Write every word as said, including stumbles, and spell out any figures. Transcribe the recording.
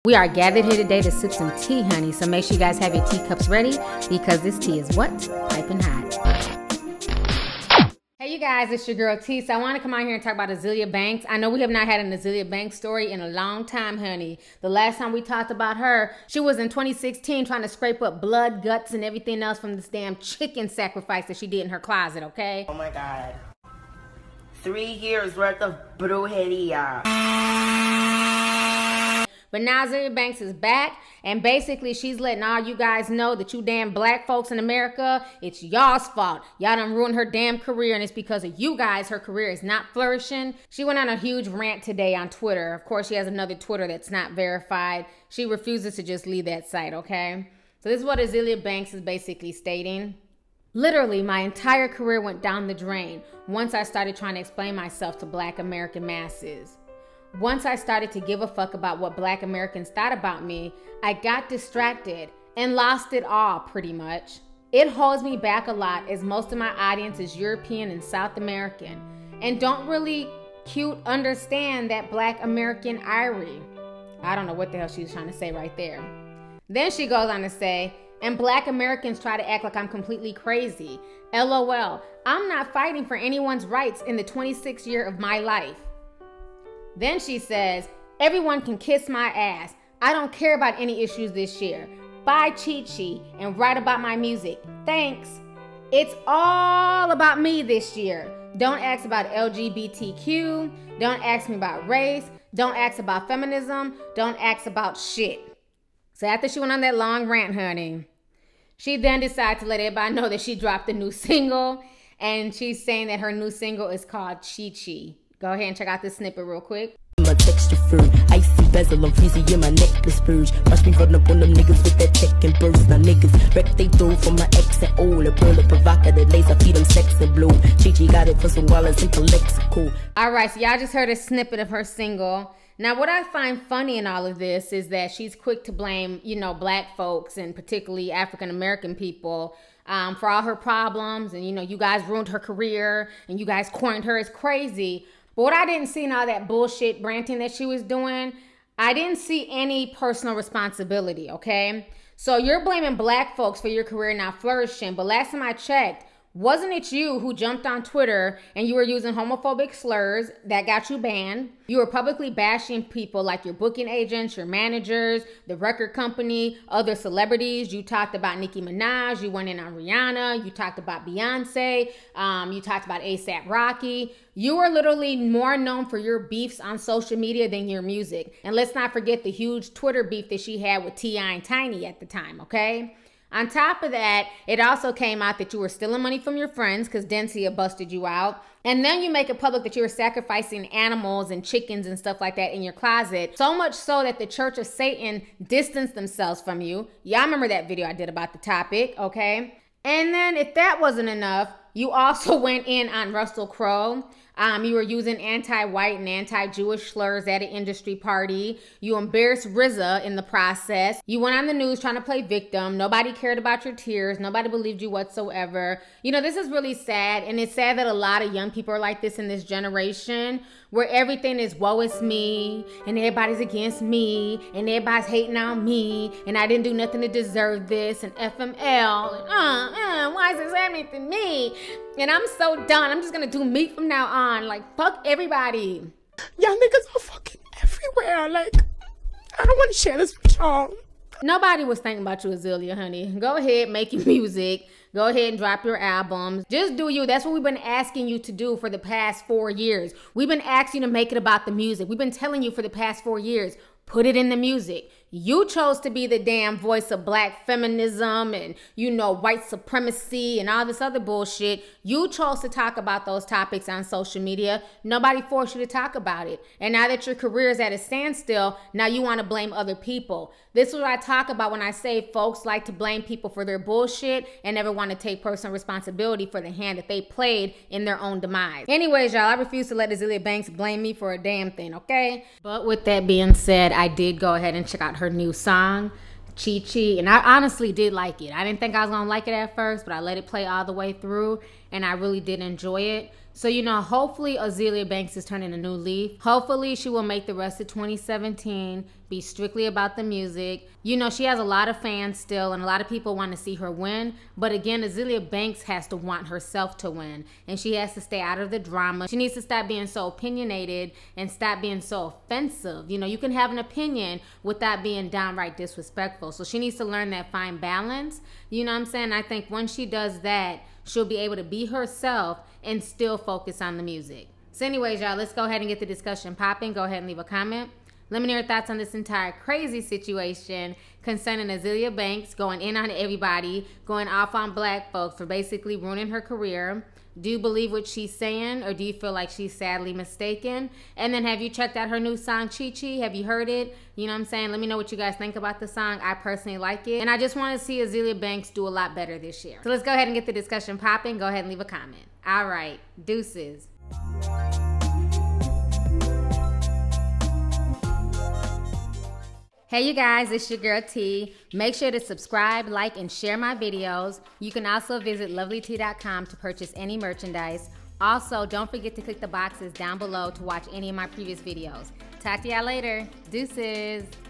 We are gathered here today to sip some tea, honey, so make sure you guys have your teacups ready because this tea is what? Piping hot. Hey you guys, it's your girl T. So I want to come out here and talk about Azealia Banks. I know we have not had an Azealia Banks story in a long time, honey. The last time we talked about her, she was in twenty sixteen trying to scrape up blood, guts, and everything else from this damn chicken sacrifice that she did in her closet, okay? Oh my God. Three years worth of brujeria. But now Azealia Banks is back, and basically she's letting all you guys know that you damn black folks in America, it's y'all's fault. Y'all done ruined her damn career, and it's because of you guys her career is not flourishing. She went on a huge rant today on Twitter. Of course, she has another Twitter that's not verified. She refuses to just leave that site, okay? So this is what Azealia Banks is basically stating. Literally, my entire career went down the drain once I started trying to explain myself to black American masses. Once I started to give a fuck about what black Americans thought about me, I got distracted and lost it all pretty much. It holds me back a lot as most of my audience is European and South American and don't really cute understand that black American irony. I don't know what the hell she was trying to say right there. Then she goes on to say, and black Americans try to act like I'm completely crazy. LOL, I'm not fighting for anyone's rights in the twenty-sixth year of my life. Then she says, everyone can kiss my ass. I don't care about any issues this year. Buy Chi Chi and write about my music. Thanks. It's all about me this year. Don't ask about L G B T Q. Don't ask me about race. Don't ask about feminism. Don't ask about shit. So after she went on that long rant, honey, she then decided to let everybody know that she dropped a new single. And she's saying that her new single is called Chi Chi. Go ahead and check out this snippet real quick. My texture firm, icy bezel, I'm freezing in my necklace purge. Watch me run up on them niggas with that tech and burst. Now niggas wreck they throw for my ex and all. A pearl, a provocative laser, feed them sex and blow. Chi-Chi got it for some wallets and lexical. All right, so y'all just heard a snippet of her single. Now, what I find funny in all of this is that she's quick to blame, you know, black folks and particularly African-American people um, for all her problems. And, you know, you guys ruined her career and you guys coined her as crazy. But what I didn't see in all that bullshit ranting that she was doing, I didn't see any personal responsibility, okay? So you're blaming black folks for your career not flourishing. But last time I checked, wasn't it you who jumped on Twitter and you were using homophobic slurs that got you banned? You were publicly bashing people like your booking agents, your managers, the record company, other celebrities. You talked about Nicki Minaj. You went in on Rihanna. You talked about Beyonce. Um, you talked about A$AP Rocky. You are literally more known for your beefs on social media than your music. And let's not forget the huge Twitter beef that she had with T I and Tiny at the time, okay? On top of that, it also came out that you were stealing money from your friends because Denzia busted you out. And then you make it public that you were sacrificing animals and chickens and stuff like that in your closet. So much so that the Church of Satan distanced themselves from you. Y'all remember that video I did about the topic, okay? And then if that wasn't enough, you also went in on Russell Crowe. Um, you were using anti-white and anti-Jewish slurs at an industry party. You embarrassed R Z A in the process. You went on the news trying to play victim. Nobody cared about your tears. Nobody believed you whatsoever. You know, this is really sad. And it's sad that a lot of young people are like this in this generation where everything is woe is me and everybody's against me and everybody's hating on me and I didn't do nothing to deserve this and F M L and uh, uh, why is this happening to me? And I'm so done. I'm just gonna do me from now on. Like, fuck everybody. Y'all niggas are fucking everywhere. Like, I don't want to share this with y'all. Nobody was thinking about you, Azealia, honey. Go ahead, make your music. Go ahead and drop your albums. Just do you. That's what we've been asking you to do for the past four years. We've been asking you to make it about the music. We've been telling you for the past four years, put it in the music. You chose to be the damn voice of black feminism and, you know, white supremacy and all this other bullshit. You chose to talk about those topics on social media. Nobody forced you to talk about it. And now that your career is at a standstill, now you want to blame other people. This is what I talk about when I say folks like to blame people for their bullshit and never want to take personal responsibility for the hand that they played in their own demise. Anyways, y'all, I refuse to let Azealia Banks blame me for a damn thing, okay? But with that being said, I did go ahead and check out her new song, Chi Chi, and I honestly did like it. I didn't think I was gonna like it at first, but I let it play all the way through and I really did enjoy it. So, you know, hopefully Azealia Banks is turning a new leaf. Hopefully she will make the rest of twenty seventeen be strictly about the music. You know, she has a lot of fans still, and a lot of people want to see her win. But again, Azealia Banks has to want herself to win, and she has to stay out of the drama. She needs to stop being so opinionated and stop being so offensive. You know, you can have an opinion without being downright disrespectful. So she needs to learn that fine balance. You know what I'm saying? I think once she does that, she'll be able to be herself and still focus on the music. So anyways, y'all, let's go ahead and get the discussion popping. Go ahead and leave a comment. Let me know your thoughts on this entire crazy situation concerning Azealia Banks going in on everybody, going off on black folks for basically ruining her career. Do you believe what she's saying, or do you feel like she's sadly mistaken? And then have you checked out her new song, Chi Chi? Have you heard it? You know what I'm saying? Let me know what you guys think about the song. I personally like it. And I just want to see Azealia Banks do a lot better this year. So let's go ahead and get the discussion popping. Go ahead and leave a comment. All right. Deuces. Hey you guys, it's your girl T. Make sure to subscribe, like, and share my videos. You can also visit lovely tea dot com to purchase any merchandise. Also, don't forget to click the boxes down below to watch any of my previous videos. Talk to y'all later. Deuces.